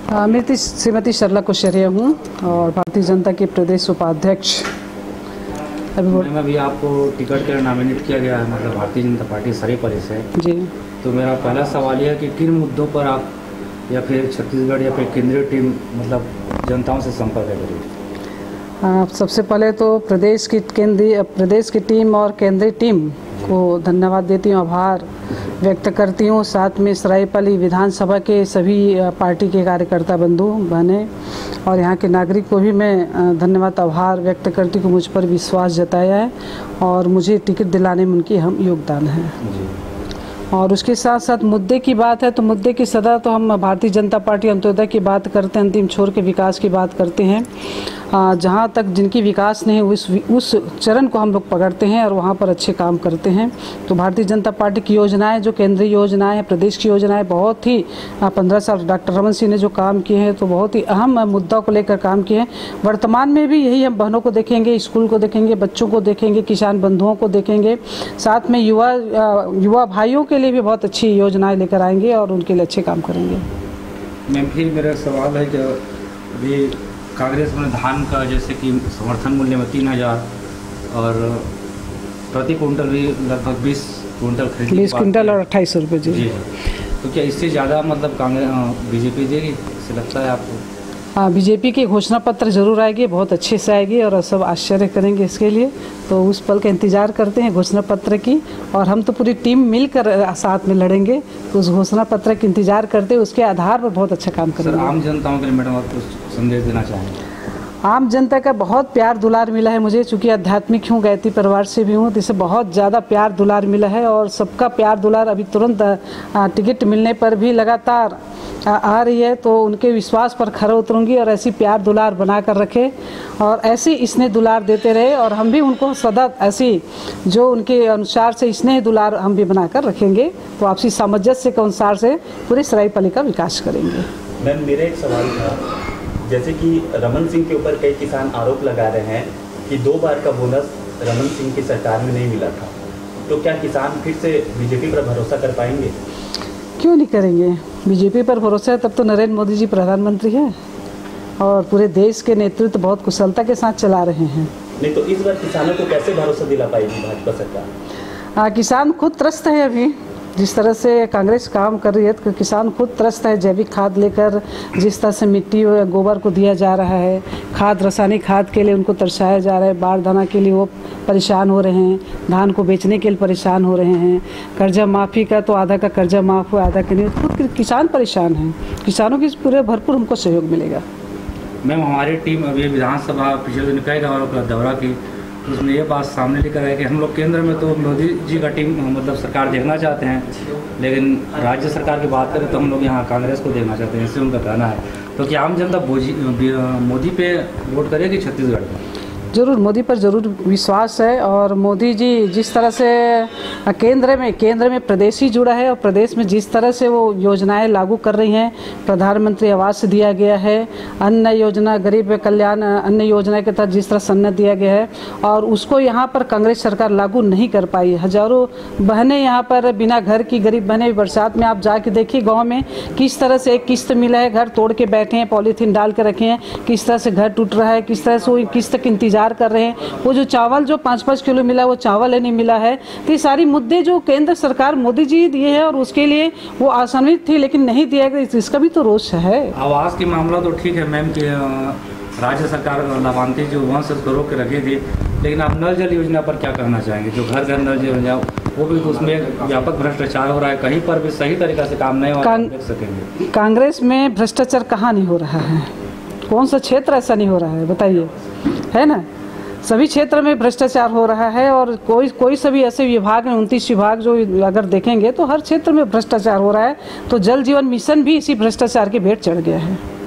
मैं श्रीमती सरला कुशरिया हूँ और भारतीय जनता के प्रदेश उपाध्यक्ष। अभी आपको टिकट के लिए नॉमिनेट किया गया है, मतलब भारतीय जनता पार्टी सरेपली से जी। तो मेरा पहला सवाल यह है कि किन मुद्दों पर आप या फिर छत्तीसगढ़ या फिर केंद्रीय टीम मतलब जनताओं से संपर्क करेगी? सबसे पहले तो प्रदेश की टीम और केंद्रीय टीम को धन्यवाद देती हूँ, आभार व्यक्त करती हूँ। साथ में सरायपाली विधानसभा के सभी पार्टी के कार्यकर्ता बंधु बहने और यहाँ के नागरिक को भी मैं धन्यवाद आभार व्यक्त करती हूँ, मुझ पर विश्वास जताया है और मुझे टिकट दिलाने में उनकी अहम योगदान है। और उसके साथ साथ मुद्दे की बात है तो मुद्दे की सदा तो हम भारतीय जनता पार्टी अंत्योदय की बात करते हैं, अंतिम छोर के विकास की बात करते हैं। जहाँ तक जिनकी विकास नहीं उस चरण को हम लोग पकड़ते हैं और वहाँ पर अच्छे काम करते हैं। तो भारतीय जनता पार्टी की योजनाएं, जो केंद्रीय योजनाएं हैं, प्रदेश की योजनाएं बहुत ही 15 साल डॉक्टर रमन सिंह ने जो काम किए हैं तो बहुत ही अहम मुद्दा को लेकर काम किए हैं। वर्तमान में भी यही हम बहनों को देखेंगे, स्कूल को देखेंगे, बच्चों को देखेंगे, किसान बंधुओं को देखेंगे, साथ में युवा भाइयों के लिए भी बहुत अच्छी योजनाएं लेकर आएंगे और उनके लिए अच्छे काम करेंगे। मैम फिर मेरा सवाल है कि अभी कांग्रेस में धान का जैसे कि समर्थन मूल्य में 3000 और प्रति कुंटल भी लगभग 20 कुंटल खरीद 20 कुंटल और 2800 रुपये जी। तो क्या इससे ज़्यादा मतलब कांग्रेस बीजेपी देगी, इससे लगता है आपको? बीजेपी की घोषणा पत्र जरूर आएगी, बहुत अच्छे से आएगी और सब आश्चर्य करेंगे इसके लिए। तो उस पल का इंतज़ार करते हैं घोषणा पत्र की और हम तो पूरी टीम मिलकर साथ में लड़ेंगे। तो उस घोषणा पत्र का इंतज़ार करते हैं, उसके आधार पर बहुत अच्छा काम करेंगे। आम जनताओं के लिए मैडम आप कुछ संदेश देना चाहेंगे? आम जनता का बहुत प्यार दुलार मिला है मुझे, चूँकि आध्यात्मिक हूँ, गायत्री परिवार से भी हूँ, तो इससे बहुत ज़्यादा प्यार दुलार मिला है और सबका प्यार दुलार अभी तुरंत टिकट मिलने पर भी लगातार आ रही है। तो उनके विश्वास पर खरा उतरूंगी और ऐसी प्यार दुलार बना कर रखे और ऐसी स्नेह दुलार देते रहे और हम भी उनको सदा ऐसी जो उनके अनुसार से स्नेह दुलार हम भी बना कर रखेंगे। तो आपसी सामंजस्य के अनुसार से पूरे सरायपाली का विकास करेंगे। मैम मेरा एक सवाल था, जैसे कि रमन सिंह के ऊपर कई किसान आरोप लगा रहे हैं कि 2 बार का बोनस रमन सिंह की सरकार में नहीं मिला था, तो क्या किसान फिर से बीजेपी पर भरोसा कर पाएंगे? क्यों नहीं करेंगे, बीजेपी पर भरोसा है तब तो नरेंद्र मोदी जी प्रधानमंत्री हैं और पूरे देश के नेतृत्व बहुत कुशलता के साथ चला रहे हैं। नहीं तो इस बार किसानों को कैसे भरोसा दिला पाएगी भाजपा सरकार? किसान खुद त्रस्त है, अभी जिस तरह से कांग्रेस काम कर रही है तो किसान खुद त्रस्त है। जैविक खाद लेकर जिस तरह से मिट्टी और गोबर को दिया जा रहा है, खाद रासायनिक खाद के लिए उनको तरसाया जा रहा है, बाढ़ दाना के लिए वो परेशान हो रहे हैं, धान को बेचने के लिए परेशान हो रहे हैं, कर्जा माफ़ी का तो आधा का कर्जा माफ़ हुआ, आधा के नहीं, खुद किसान परेशान हैं। किसानों की पूरे भरपूर हमको सहयोग मिलेगा। मैम हमारी टीम अभी विधानसभा पिछले दिन कई गाँवों का दौरा की, उसमें ये बात सामने लेकर आए कि हम लोग केंद्र में तो मोदी जी का टीम मतलब सरकार देखना चाहते हैं, लेकिन राज्य सरकार की बात करें तो हम लोग यहाँ कांग्रेस को देखना चाहते हैं, इससे उनका कहना है। तो क्या आम जनता मोदी पे वोट करेगी छत्तीसगढ़ में? जरूर, मोदी पर जरूर विश्वास है और मोदी जी जिस तरह से केंद्र में प्रदेश ही जुड़ा है और प्रदेश में जिस तरह से वो योजनाएं लागू कर रही हैं, प्रधानमंत्री आवास दिया गया है, अन्न योजना, गरीब कल्याण अन्न योजना के तहत जिस तरह से अन्न दिया गया है और उसको यहाँ पर कांग्रेस सरकार लागू नहीं कर पाई। हजारों बहनें यहाँ पर बिना घर की, गरीब बहनें बरसात में आप जाके देखिए गाँव में किस तरह से एक किस्त मिला है, घर तोड़ के बैठे हैं, पॉलीथीन डाल के रखे हैं, किस तरह से घर टूट रहा है, किस तरह से वो किस्त का इंतजार कर रहे हैं। वो जो चावल जो 5-5 किलो मिला वो चावल नहीं मिला है। तो ये सारी मुद्दे जो केंद्र सरकार मोदी जी दिए हैं और उसके लिए वो आसानी थी लेकिन नहीं दिया गया, इसका भी तो रोष है। आवास की मामला तो ठीक है मैम कि राज्य सरकार लाभांतित जो वंश को रोक के रखी थी, लेकिन आप नल जल योजना पर क्या कहना चाहेंगे? जो घर घर नल जल योजना वो भी तो उसमें व्यापक भ्रष्टाचार हो रहा है, कहीं पर भी सही तरीका से काम नहीं हो रहा है, देख सकेंगे। कांग्रेस में भ्रष्टाचार कहाँ नहीं हो रहा है? कौन सा क्षेत्र ऐसा नहीं हो रहा है बताइए, है ना? सभी क्षेत्र में भ्रष्टाचार हो रहा है और कोई सभी ऐसे विभाग हैं, 29 विभाग जो अगर देखेंगे तो हर क्षेत्र में भ्रष्टाचार हो रहा है। तो जल जीवन मिशन भी इसी भ्रष्टाचार की भेंट चढ़ गया है।